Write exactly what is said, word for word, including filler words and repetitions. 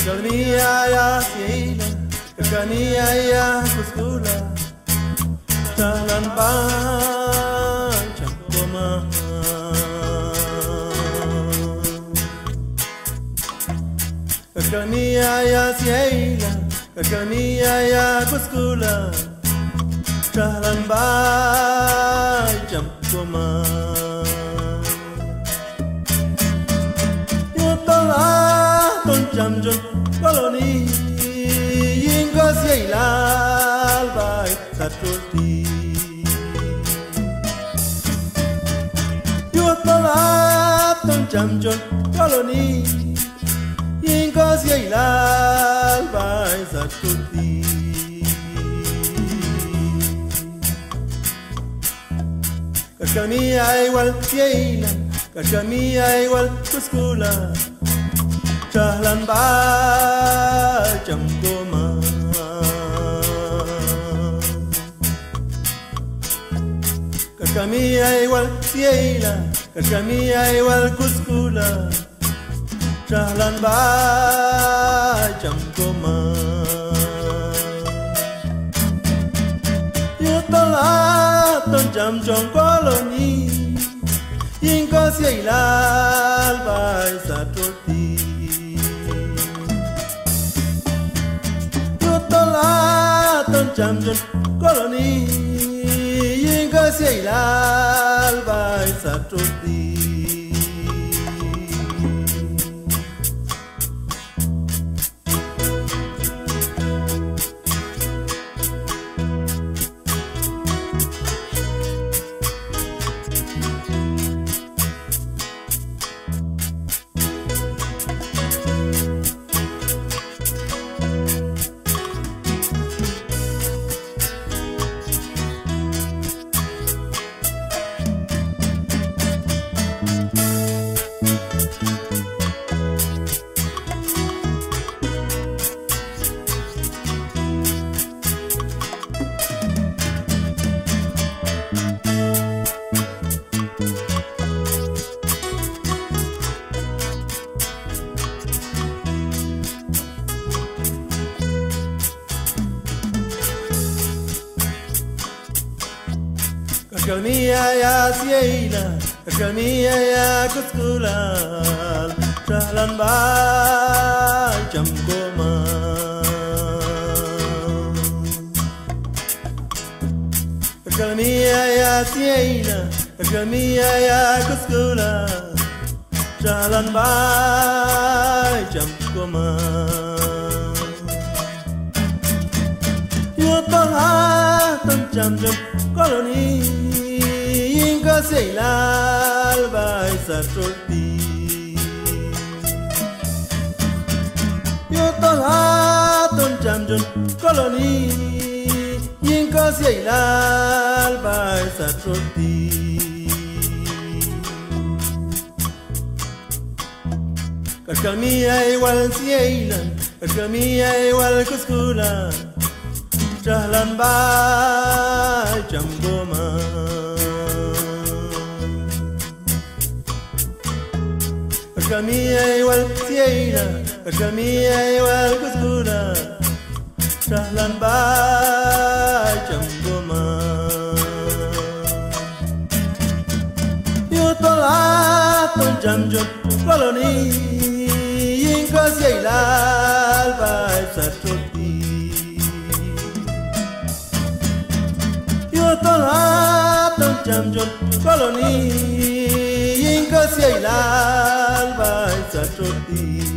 Kakania ya siila, kakania ya kuskula, jalan panjang koma. Kakania ya siila, kakania ya kuskula, jalan panjang koma. Jam jam koloni ingo siilal bai satroti yutola ton jam jam koloni ingo siilal bai satroti kakania igual siila kakania igual kuskula jalan panjang koma. Kakania igual siila, kakania igual kuskula, jalan panjang koma. Yutola ton jam jong koloni, ingo siila bai satroti. Ton jam jam koloni ingo siilal bai satroti. Kakania ya siila, kakania ya kuskula, jalan panjang koma. Kakania ya siila, kakania ya kuskula, jalan panjang koma. Yutola ton jam jam koloni ingo siilal bai satroti. Yutola ton jam jam koloni ingo siilal bai satroti. Kakania igual siila, kakania igual kuskula, jalan panjang koma. Kakania igual siila, kakania igual kuskula, jalan panjang koma. Yutola ton jam jam koloni ingo siilal bai satroti. Yutola ton jam jam koloni ingo siilal bai satroti.